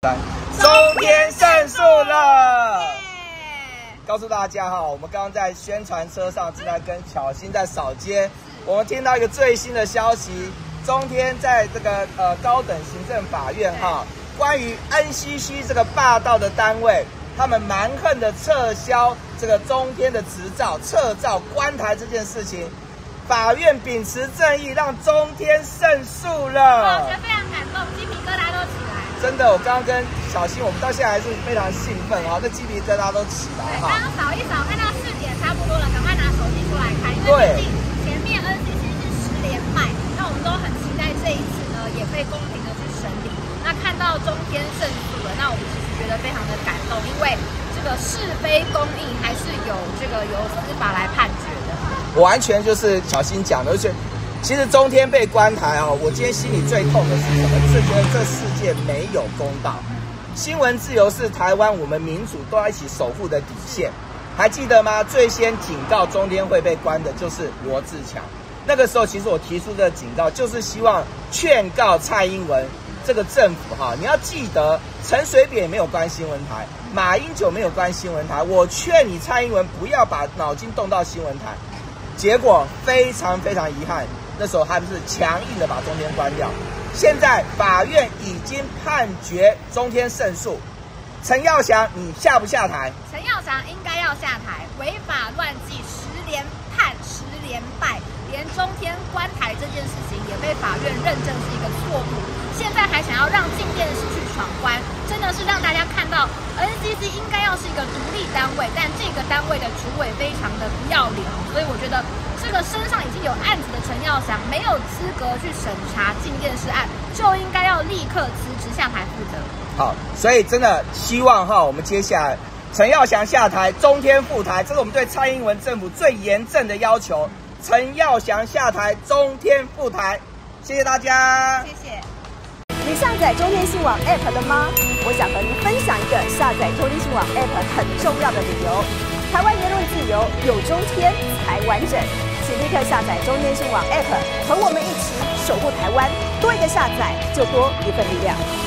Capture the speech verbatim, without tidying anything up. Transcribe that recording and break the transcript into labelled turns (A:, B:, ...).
A: 中天胜诉了！告诉大家哈，我们刚刚在宣传车上正在跟巧芯在扫街，我们听到一个最新的消息，中天在这个呃高等行政法院哈，关于 N C C 这个霸道的单位，他们蛮横的撤销这个中天的执照、撤照、关台这件事情，法院秉持正义，让中天胜诉了。
B: 我觉得非常感动，鸡皮疙瘩都起来了。真
A: 的，我刚刚跟小芯，我们到现在还是非常兴奋哈，这鸡皮疙瘩都起来哈。
B: 刚刚扫一扫，看到四点差不多了，赶快拿手机出来看，因为毕竟前面 N C C 是十连败，那我们都很期待这一次呢也可以公平的去审理。那看到中天胜诉了，那我们其实觉得非常的感动，因为这个是非公义还是有这个由司法来判决的。
A: 完全就是小芯讲的，而且其实中天被关台啊，我今天心里最痛的是什么？是觉得这世界没有公道。新闻自由是台湾我们民主都要一起守护的底线，还记得吗？最先警告中天会被关的就是罗智强。那个时候其实我提出的警告，就是希望劝告蔡英文这个政府哈，你要记得陈水扁没有关新闻台，马英九没有关新闻台，我劝你蔡英文不要把脑筋动到新闻台。结果非常非常遗憾，那时候他们是强硬的把中天关掉。现在法院已经判决中天胜诉，陈耀祥你下不下台？
B: 陈耀祥应该要下台，违法乱纪，十连判十连败，连中天关台这件事情也被法院认证是一个错误。现在还想要让静电视去闯关，真的是让大家看到 N C C 应该要是一个独立单位，但这个单位的主委非常的不要脸，所以我觉得这个身上已经有案子的陈耀祥没有资格去审查静电视案，就应该要立刻辞职下台负责。
A: 好，所以真的希望哈，我们接下来陈耀祥下台，中天复台，这是我们对蔡英文政府最严正的要求。陈耀祥下台，中天复台，谢谢大家，
B: 谢谢。
C: 你下载中天新网 App 了吗？我想和您分享一个下载中天新网 App 很重要的理由。台湾言论自由有中天才完整，请立刻下载中天新网 App， 和我们一起守护台湾。多一个下载，就多一份力量。